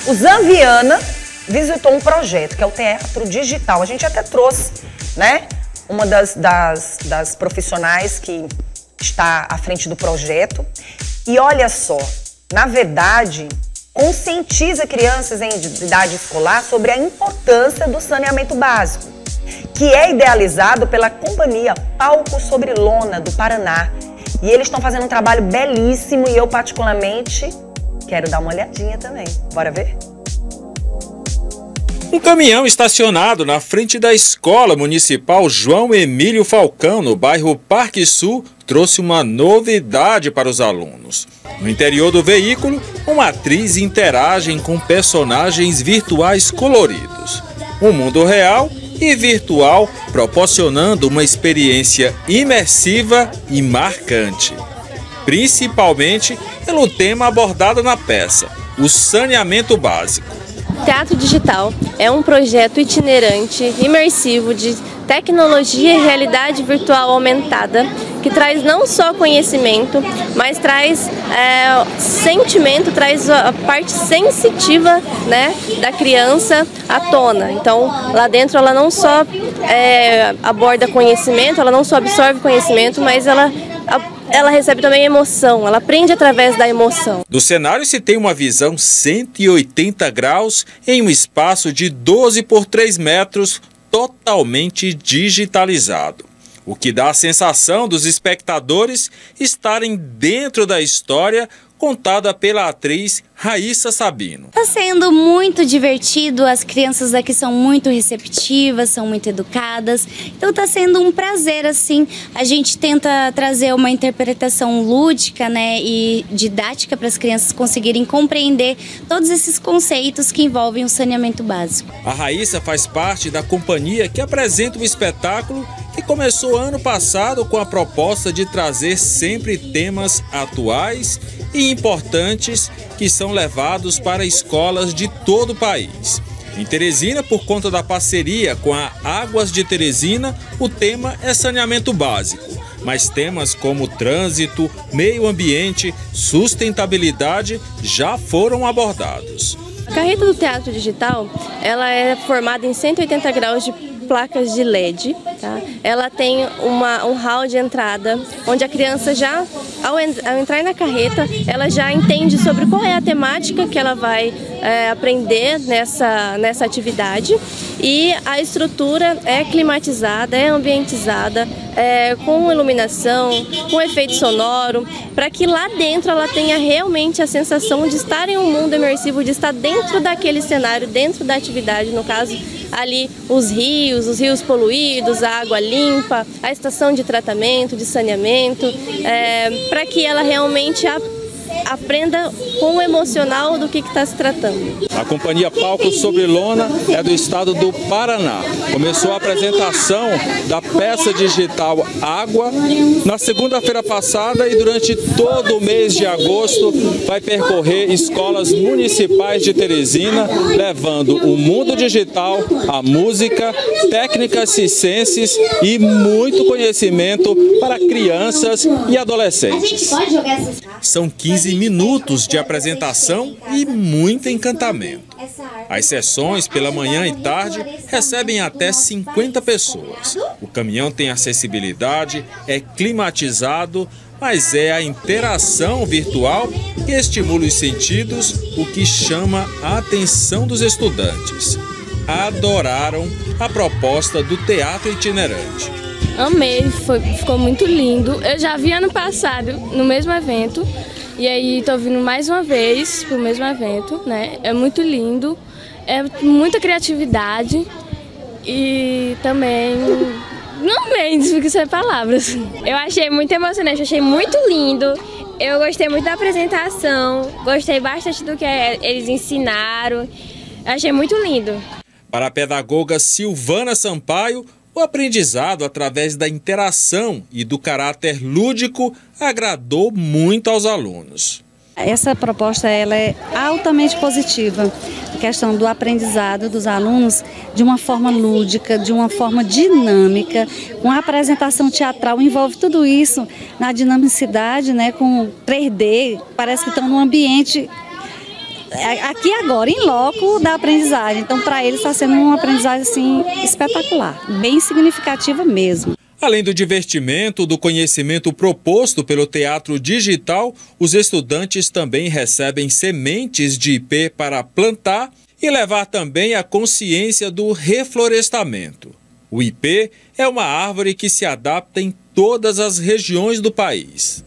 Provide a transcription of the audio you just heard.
O Zanviana visitou um projeto, que é o Teatro Digital. A gente até trouxe, né, uma das profissionais que está à frente do projeto. E olha só, na verdade, conscientiza crianças em idade escolar sobre a importância do saneamento básico, que é idealizado pela companhia Palco Sobre Lona, do Paraná. E eles estão fazendo um trabalho belíssimo e eu, particularmente, quero dar uma olhadinha também. Bora ver? Um caminhão estacionado na frente da Escola Municipal João Emílio Falcão, no bairro Parque Sul, trouxe uma novidade para os alunos. No interior do veículo, uma atriz interage com personagens virtuais coloridos. Um mundo real e virtual, proporcionando uma experiência imersiva e marcante. Principalmente pelo tema abordado na peça, o saneamento básico. Teatro Digital é um projeto itinerante, imersivo de tecnologia e realidade virtual aumentada, que traz não só conhecimento, mas traz sentimento, traz a parte sensitiva, né, da criança à tona. Então, lá dentro ela não só aborda conhecimento, ela não só absorve conhecimento, mas ela recebe também emoção, ela aprende através da emoção. Do cenário se tem uma visão 180 graus em um espaço de 12 por 3 metros, totalmente digitalizado. O que dá a sensação dos espectadores estarem dentro da história contada pela atriz Raíssa Sabino. Está sendo muito divertido, as crianças aqui são muito receptivas, são muito educadas, então está sendo um prazer, assim. A gente tenta trazer uma interpretação lúdica, né, e didática para as crianças conseguirem compreender todos esses conceitos que envolvem o saneamento básico. A Raíssa faz parte da companhia que apresenta o espetáculo, que começou ano passado com a proposta de trazer sempre temas atuais e importantes que são levados para escolas de todo o país. Em Teresina, por conta da parceria com a Águas de Teresina, o tema é saneamento básico, mas temas como trânsito, meio ambiente, sustentabilidade já foram abordados. A carreta do Teatro Digital, ela é formada em 180 graus de placas de LED, tá? Ela tem um hall de entrada, onde a criança já, ao entrar na carreta, ela já entende sobre qual é a temática que ela vai aprender nessa atividade, e a estrutura é climatizada, é ambientizada, com iluminação, com efeito sonoro, para que lá dentro ela tenha realmente a sensação de estar em um mundo imersivo, de estar dentro daquele cenário, dentro da atividade, no caso ali os rios poluídos, a água limpa, a estação de tratamento, de saneamento, para que ela realmente aprenda com o emocional do que está se tratando. A companhia Palco Sobre Lona é do estado do Paraná. Começou a apresentação da peça digital Água na segunda-feira passada e durante todo o mês de agosto vai percorrer escolas municipais de Teresina, levando o mundo digital, a música, técnicas circenses e muito conhecimento para crianças e adolescentes. São 15 minutos de apresentação e muito encantamento. As sessões pela manhã e tarde recebem até 50 pessoas. O caminhão tem acessibilidade, é climatizado, mas é a interação virtual que estimula os sentidos, o que chama a atenção dos estudantes. Adoraram a proposta do teatro itinerante. Amei, ficou muito lindo. Eu já vi ano passado no mesmo evento e aí estou vindo mais uma vez para o mesmo evento, né? É muito lindo, é muita criatividade e também não mente, sem palavras. Eu achei muito emocionante, achei muito lindo. Eu gostei muito da apresentação, gostei bastante do que eles ensinaram. Achei muito lindo. Para a pedagoga Silvana Sampaio, o aprendizado através da interação e do caráter lúdico agradou muito aos alunos. Essa proposta ela é altamente positiva, a questão do aprendizado dos alunos de uma forma lúdica, de uma forma dinâmica, com a apresentação teatral, envolve tudo isso na dinamicidade, né, com 3D, parece que estão num ambiente aqui agora, em loco da aprendizagem. Então, para eles está sendo uma aprendizagem assim, espetacular, bem significativa mesmo. Além do divertimento, do conhecimento proposto pelo teatro digital, os estudantes também recebem sementes de ipê para plantar e levar também a consciência do reflorestamento. O ipê é uma árvore que se adapta em todas as regiões do país.